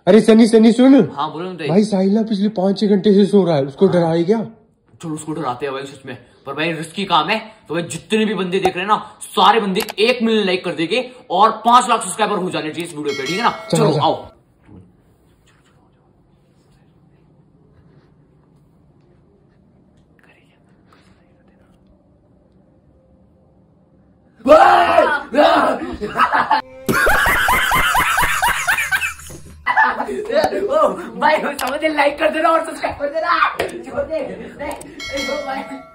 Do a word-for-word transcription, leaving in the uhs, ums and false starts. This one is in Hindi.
अरे सनी सनी सुन। हाँ बोलो ना भाई साहिल ना पिछले पांच छह घंटे से सो रहा है, उसको डराए क्या? चलो उसको डराते हैं भाई सच में, पर भाई रिस्की काम है। तो भाई जितने भी बंदे देख रहे हैं ना, सारे बंदे एक मिलियन लाइक कर देंगे और पांच लाख सब्सक्राइबर हो जाने चाहिए इस वीडियो पे, ठीक है ना? चलो आओ। भाई समझ लाइक कर देना और सब्सक्राइब कर देना। छोड़ दे भाई।